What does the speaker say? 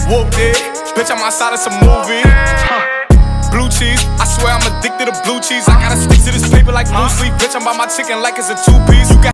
whooped it. Bitch, I'm outside of some movie. Blue cheese, I swear I'm addicted to blue cheese. I gotta stick to this paper like blue sleep. Bitch, I'm by my chicken like it's a two-piece. You got